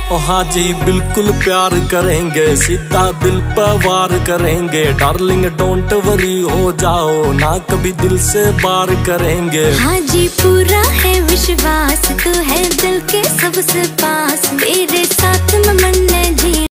ओ हाँ जी बिल्कुल प्यार करेंगे, सीधा दिल पर वार करेंगे। डार्लिंग डोंट वरी हो जाओ ना, कभी दिल से बार करेंगे। हाँ जी पूरा है विश्वास, तू है दिल के सबसे पास, मेरे साथ में मन जी।